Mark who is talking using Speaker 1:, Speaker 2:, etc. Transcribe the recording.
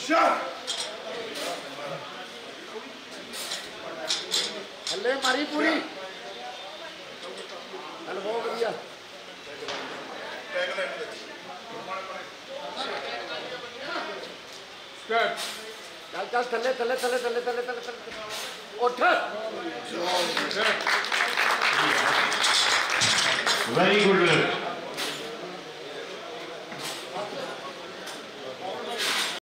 Speaker 1: थले मारी पूरी चल बहुत बढ़िया चल चल थले थले थले थले थले थले उठ
Speaker 2: वेरी गुड